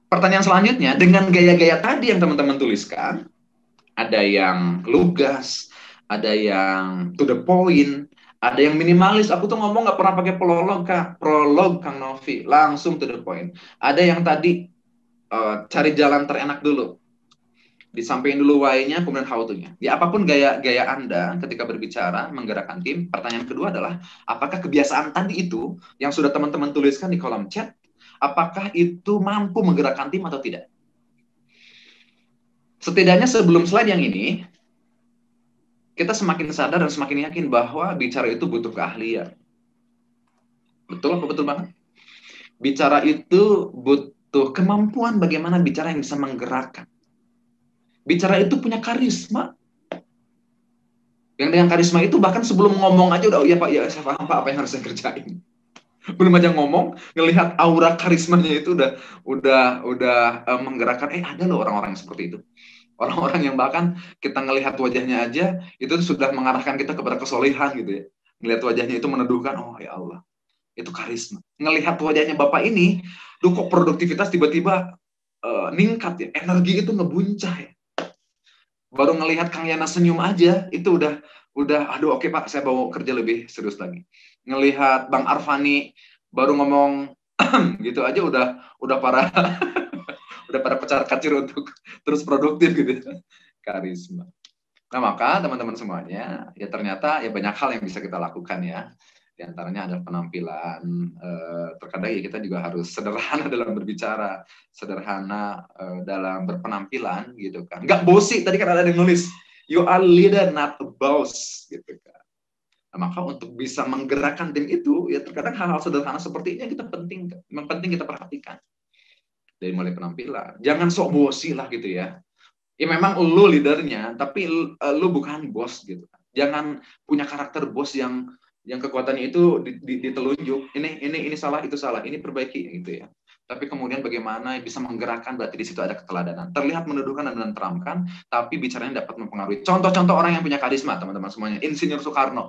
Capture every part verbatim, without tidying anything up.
pertanyaan selanjutnya, dengan gaya-gaya tadi yang teman-teman tuliskan, ada yang lugas, ada yang to the point, ada yang minimalis. Aku tuh ngomong nggak pernah pakai prolog, Kak. Prolog, Kang Novi. Langsung to the point. Ada yang tadi, uh, cari jalan terenak dulu. Disampaikan dulu why-nya, kemudian how to-nya. Ya, apapun gaya-gaya Anda ketika berbicara, menggerakkan tim, pertanyaan kedua adalah, apakah kebiasaan tadi itu, yang sudah teman-teman tuliskan di kolom chat, apakah itu mampu menggerakkan tim atau tidak? Setidaknya sebelum slide yang ini, kita semakin sadar dan semakin yakin bahwa bicara itu butuh keahlian. Betul apa betul banget? Bicara itu butuh kemampuan bagaimana bicara yang bisa menggerakkan. Bicara itu punya karisma. Yang dengan karisma itu bahkan sebelum ngomong aja udah, oh iya Pak, ya saya paham Pak apa yang harus saya kerjain. Belum aja ngomong, ngelihat aura karismanya itu udah udah udah uh, menggerakkan. Eh, ada loh orang-orang yang seperti itu. Orang-orang yang bahkan kita ngelihat wajahnya aja itu sudah mengarahkan kita kepada kesolehan gitu ya. Ngelihat wajahnya itu meneduhkan, oh ya Allah, itu karisma. Ngelihat wajahnya Bapak ini, duh kok produktivitas tiba-tiba uh, ningkat ya, energi itu ngebuncah ya. Baru ngelihat Kang Yana senyum aja, itu udah, udah, aduh oke okay, Pak, saya bawa kerja lebih serius lagi. Ngelihat Bang Arfani baru ngomong gitu aja udah, udah para, udah para pecar kacir untuk terus produktif gitu. Karisma. Nah maka teman-teman semuanya, ya ternyata ya banyak hal yang bisa kita lakukan ya. Di antaranya adalah penampilan, eh, terkadang ya kita juga harus sederhana dalam berbicara, sederhana eh, dalam berpenampilan gitu kan. Nggak bosi, tadi kan ada yang nulis, you are leader not a boss gitu kan. Nah, maka untuk bisa menggerakkan tim itu, ya terkadang hal-hal sederhana seperti ini kita penting, penting kita perhatikan. Dari mulai penampilan, jangan sok bosi lah gitu ya. Ya memang lu leadernya, tapi lu, lu bukan bos gitu. Jangan punya karakter bos yang yang kekuatannya itu ditelunjuk. Ini ini ini salah, itu salah, ini perbaiki gitu ya. Tapi kemudian bagaimana bisa menggerakkan, berarti di situ ada keteladanan. Terlihat menuduhkan dan menenteramkan, tapi bicaranya dapat mempengaruhi. Contoh-contoh orang yang punya karisma, teman-teman semuanya. Insinyur Soekarno.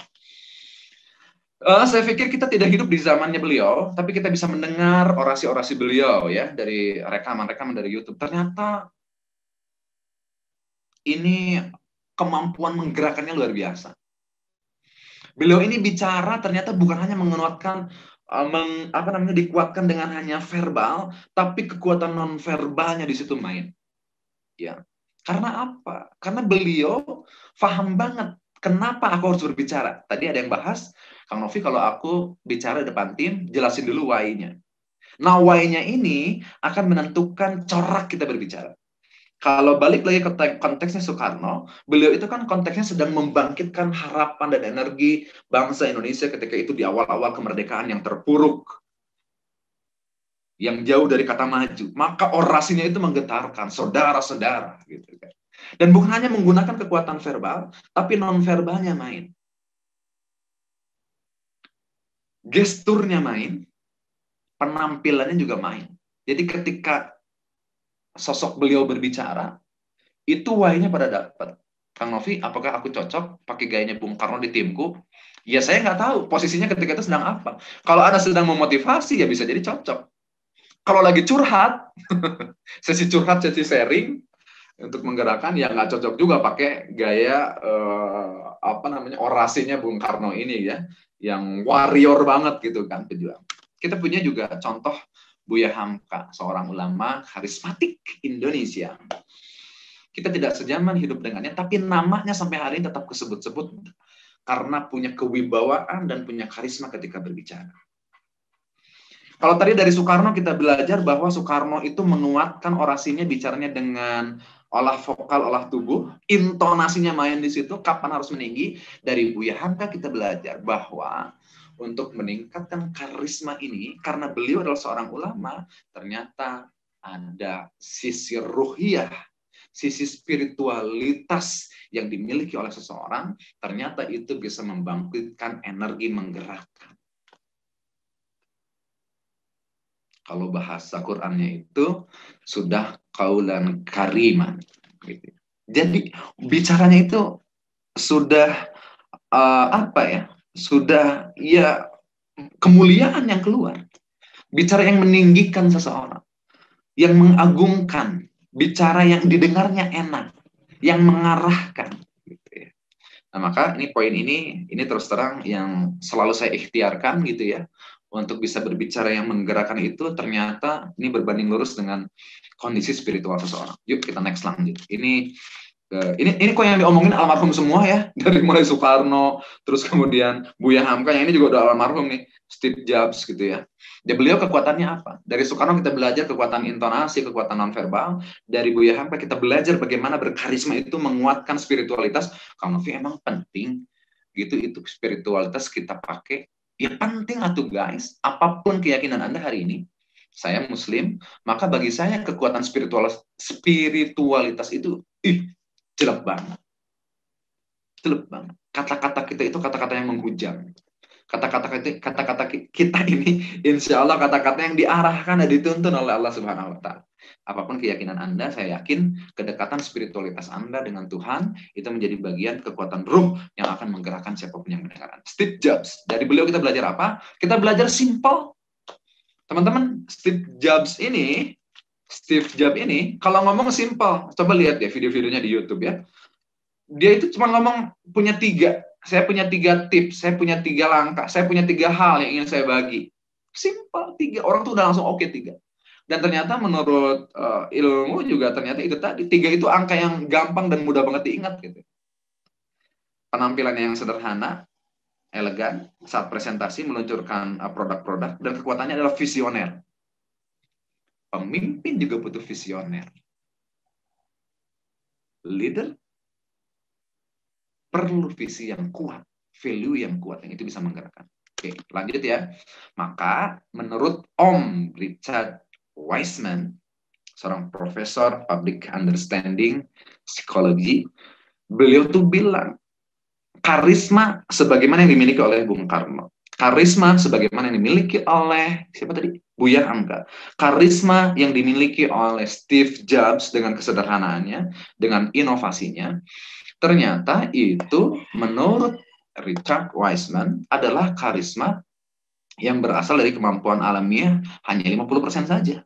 Uh, saya pikir kita tidak hidup di zamannya beliau, tapi kita bisa mendengar orasi-orasi beliau ya dari rekaman-rekaman dari YouTube. Ternyata ini kemampuan menggerakkannya luar biasa. Beliau ini bicara ternyata bukan hanya menguatkan, uh, meng, apa namanya, dikuatkan dengan hanya verbal, tapi kekuatan non verbalnya di situ main. Ya, karena apa? Karena beliau paham banget kenapa aku harus berbicara. Tadi ada yang bahas, Kang Novi, kalau aku bicara depan tim, jelasin dulu why-nya. Nah, why-nya ini akan menentukan corak kita berbicara. Kalau balik lagi ke konteksnya Soekarno, beliau itu kan konteksnya sedang membangkitkan harapan dan energi bangsa Indonesia ketika itu di awal-awal kemerdekaan yang terpuruk, yang jauh dari kata maju. Maka orasinya itu menggetarkan, saudara-saudara, gitu kan. Dan bukan hanya menggunakan kekuatan verbal, tapi non-verbalnya main. Gesturnya main, penampilannya juga main. Jadi ketika sosok beliau berbicara, itu why-nya pada dapat. Kang Novi, apakah aku cocok pakai gayanya Bung Karno di timku? Ya saya nggak tahu posisinya ketika itu sedang apa. Kalau Anda sedang memotivasi, ya bisa jadi cocok. Kalau lagi curhat, sesi curhat, sesi sharing, untuk menggerakkan, ya nggak cocok juga pakai gaya, eh, apa namanya, orasinya Bung Karno ini ya, yang warrior banget gitu kan, pejuang. Kita punya juga contoh Buya Hamka, seorang ulama karismatik Indonesia. Kita tidak sejaman hidup dengannya, tapi namanya sampai hari ini tetap kesebut-sebut karena punya kewibawaan dan punya karisma ketika berbicara. Kalau tadi dari Soekarno kita belajar bahwa Soekarno itu menguatkan orasinya, bicaranya dengan olah vokal, olah tubuh, intonasinya main di situ, kapan harus meninggi. Dari Buya Hamka kita belajar bahwa untuk meningkatkan karisma ini, karena beliau adalah seorang ulama, ternyata ada sisi ruhiyah, sisi spiritualitas yang dimiliki oleh seseorang, ternyata itu bisa membangkitkan energi, menggerakkan. Kalau bahasa Qur'annya itu sudah qaulan kariman. Gitu. Jadi bicaranya itu sudah uh, apa ya? Sudah ya kemuliaan yang keluar. Bicara yang meninggikan seseorang. yang mengagungkan, bicara yang didengarnya enak, yang mengarahkan. Gitu ya. Nah, maka ini poin ini, ini terus terang yang selalu saya ikhtiarkan gitu ya, untuk bisa berbicara yang menggerakkan itu, ternyata ini berbanding lurus dengan kondisi spiritual seseorang. Yuk kita next lanjut. Ini Uh, ini ini kok yang diomongin almarhum semua ya, dari mulai Soekarno, terus kemudian Buya Hamka, yang ini juga udah almarhum nih, Steve Jobs gitu ya. Dan beliau kekuatannya apa? Dari Soekarno kita belajar kekuatan intonasi, kekuatan nonverbal. Dari Buya Hamka kita belajar bagaimana berkarisma itu menguatkan spiritualitas. Kalau Novi emang penting gitu itu spiritualitas kita pakai. Ya penting atuh guys. Apapun keyakinan Anda hari ini, saya Muslim, maka bagi saya kekuatan spiritualitas spiritualitas itu ih jelek banget. Jelek banget. Kata-kata kita itu kata-kata yang menghujam. Kata-kata kita, kata-kata kita ini insya Allah kata-kata yang diarahkan dan dituntun oleh Allah Subhanahu wa taala. Apapun keyakinan Anda, saya yakin kedekatan spiritualitas Anda dengan Tuhan itu menjadi bagian kekuatan ruh yang akan menggerakkan siapapun yang mendengarkan. Steve Jobs, dari beliau kita belajar apa? Kita belajar simple. Teman-teman, Steve Jobs ini Steve Jobs ini, kalau ngomong simple, coba lihat ya video-videonya di YouTube ya. Dia itu cuma ngomong punya tiga, saya punya tiga tips, saya punya tiga langkah, saya punya tiga hal yang ingin saya bagi. Simple, tiga. Orang tuh udah langsung oke okay, tiga. Dan ternyata menurut uh, ilmu juga ternyata itu tadi, tiga itu angka yang gampang dan mudah banget diingat gitu. Penampilannya yang sederhana, elegan, saat presentasi meluncurkan produk-produk, dan kekuatannya adalah visioner. Pemimpin juga butuh visioner. Leader perlu visi yang kuat, value yang kuat, yang itu bisa menggerakkan. Oke, lanjut ya. Maka menurut Om Richard Wiseman, seorang profesor public understanding psikologi, beliau tuh bilang, karisma sebagaimana yang dimiliki oleh Bung Karno, karisma sebagaimana yang dimiliki oleh siapa tadi? Buya Hamka. Karisma yang dimiliki oleh Steve Jobs dengan kesederhanaannya, dengan inovasinya, ternyata itu menurut Richard Wiseman adalah karisma yang berasal dari kemampuan alamiah hanya lima puluh persen saja.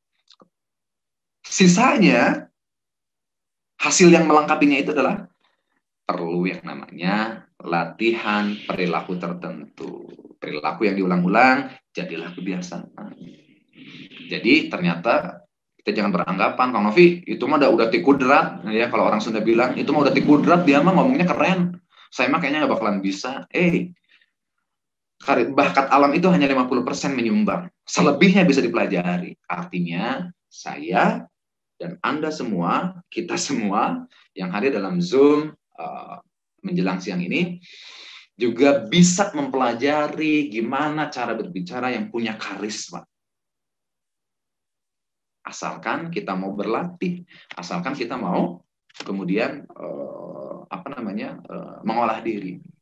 Sisanya, hasil yang melengkapinya itu adalah perlu yang namanya latihan perilaku tertentu. Perilaku yang diulang-ulang, jadilah kebiasaan. Jadi ternyata kita jangan beranggapan, Kang Novi, itu mah udah, udah tikudrat. Ya, kalau orang Sunda bilang, itu mah udah tikudrat, dia mah ngomongnya keren. Saya mah kayaknya nggak bakalan bisa. Eh, bakat alam itu hanya lima puluh persen menyumbang. Selebihnya bisa dipelajari. Artinya, saya dan Anda semua, kita semua yang hadir dalam Zoom uh, menjelang siang ini, juga bisa mempelajari gimana cara berbicara yang punya karisma. Asalkan kita mau berlatih, asalkan kita mau kemudian uh, apa namanya uh, mengolah diri.